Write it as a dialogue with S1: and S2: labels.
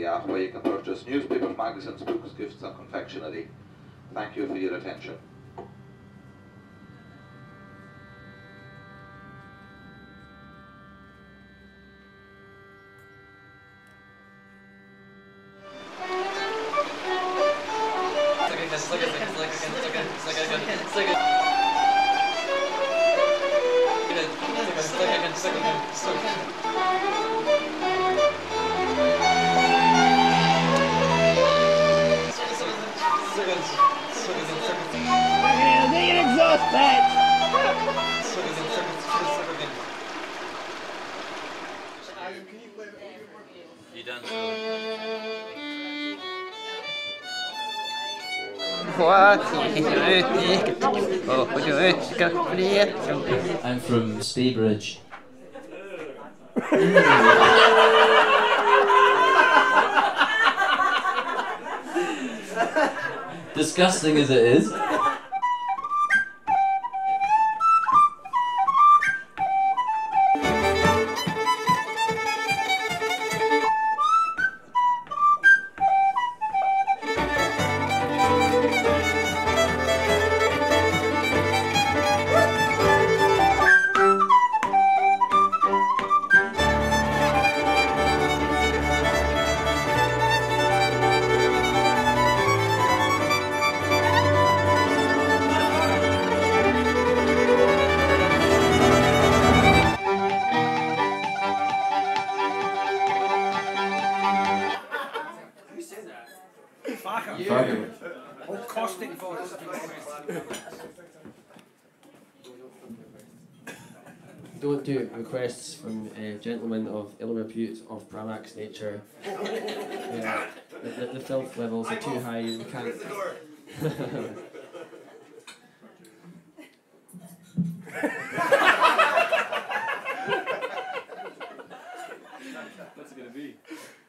S1: app where you can purchase newspapers, magazines, books, gifts and confectionery. Thank you for your attention.
S2: I'm from Speybridge. Disgusting as it is.
S3: Don't do requests from gentlemen of ill repute of Bramax nature. The filth levels are too high, we can't.
S4: What's it gonna be?